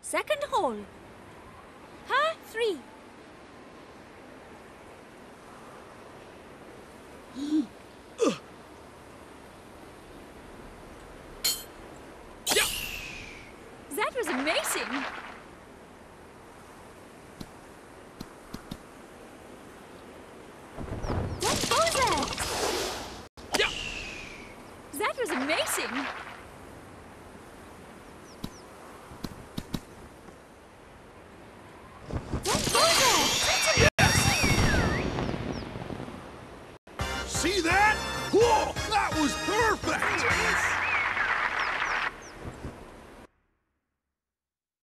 Second hole. Par 3. That was amazing. What was that? That was amazing.